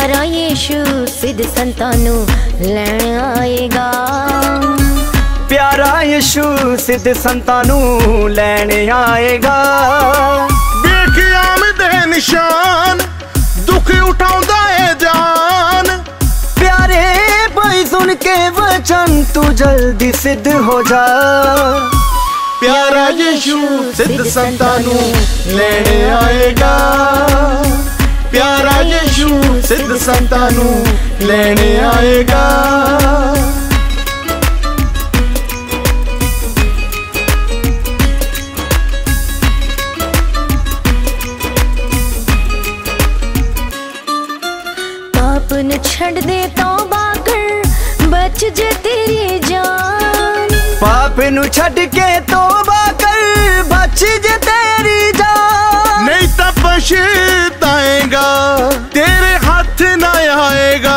प्यारा यीशु सिद्ध संतां नूं लैण आएगा। प्यारा यीशु सिद्ध संतां नूं लैण आएगा। देख आमदे निशान दुख उठाउंदा है जान। प्यारे भाई सुन के वचन तू जल्दी सिद्ध हो जा। प्यारा यीशु सिद्ध संतां नूं लैण आएगा। प्यारा यीशु सिद्ध संतां नूं लैण आएगा। पाप न छड़ दे तौबा कर बच जे तेरी जान। पाप नु छड़ के तौबा कर बच जे तेरी जान। नहीं तो पछताएगा तेरे हाथ ना आएगा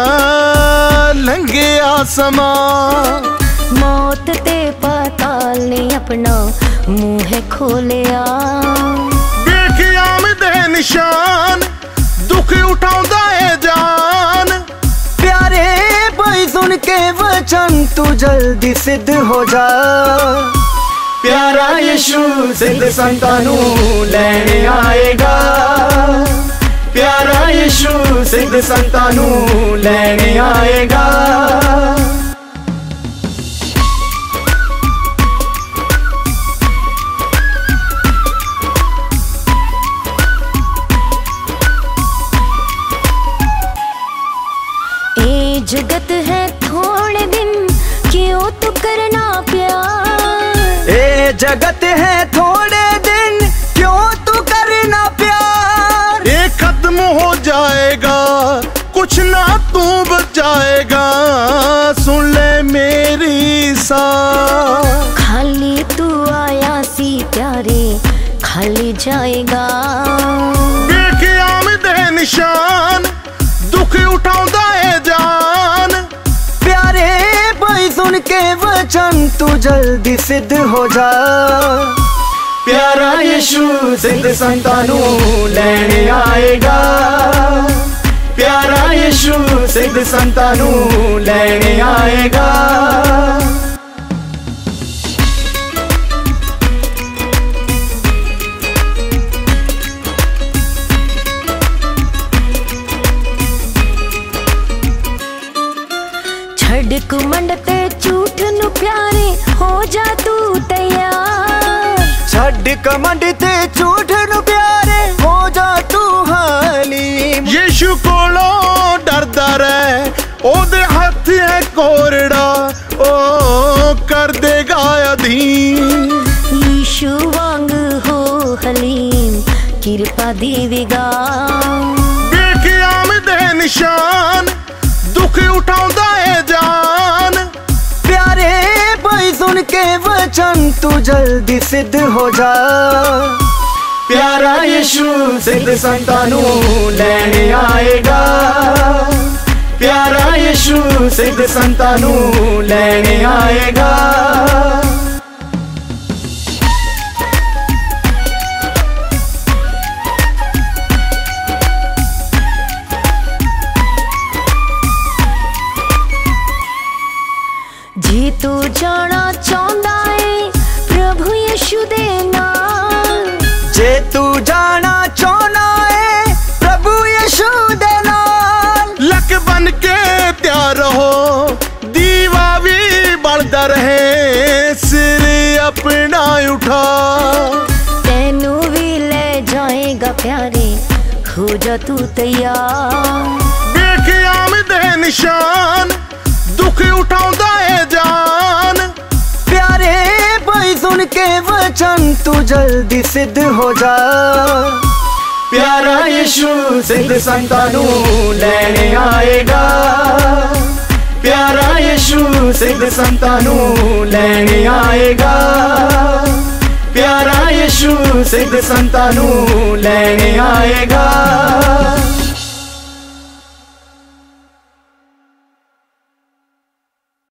लंघे आसमां। मौत ते पाताल ने अपना मुंह खोलिया। देख आमदे निशान दुख उठाउंदा है जान। प्यारे भाई सुन के वचन तू जल्दी सिद्ध हो जा। प्यारा यीशु सिद्ध संतां नूं लैण आएगा। प्यारा यीशु सिद्ध संतां नूं लैण आएगा। ए जगत है थोड़े दिन क्यों तू करना प्यार। ए जगत है थोड़े दिन क्यों तू करना प्यार। ये खत्म हो जाएगा कुछ ना तू बचाएगा सुन ले मेरी सा। खाली तू आया सी प्यारे खाली जाएगा। देख आमदे निशान दुख उठाउंदा है जान। प्यारे भाई सुन के वचन तू जल्दी सिद्ध हो जा। प्यारा यीशु सिद्ध संतां नूं लैण आएगा। प्यारा यीशु सिद्ध संतां नूं लैण आएगा। छड़ कुमंड ते झूठ नु प्यारे हो जा तू तैयार। छड़ कमंड ते झूठ नु प्यारे हो जा तू हलीम। यीशु कोलों डरदा रह ओदे हथ है कोरड़ा ओ कर देगा अधीन। यीशु वांग हो हलीम कृपा देवेगा। देख आमदे निशान दुख उठाउंदा है जान। प्यारे भाई सुन के वचन तू जल्दी सिद्ध हो जा। प्यारा यीशु सिद्ध संतां नूं लैण आएगा। प्यारा यीशु सिद्ध संतां नूं लैण आएगा। जे तू जाना चाहता है प्रभु यीशु दे नाल। जे तू जाना चाहना है प्रभु यीशु दे नाल। लक बन के तैयार रहो दीवा भी बढ़ता रहे सिर अपना उठा। तेनू भी ले जाएगा प्यारे हो जा तू तैयार। देख आमदे निशान दुख उठाउंदा है जान। प्यारे भाई सुन के वचन तू जल्दी सिद्ध हो जा। प्यारा यीशु सिद्ध संतां नूं लैण आएगा। प्यारा यीशु सिद्ध संतां नूं लैण आएगा। प्यारा यीशु सिद्ध संतां नूं लैण आएगा।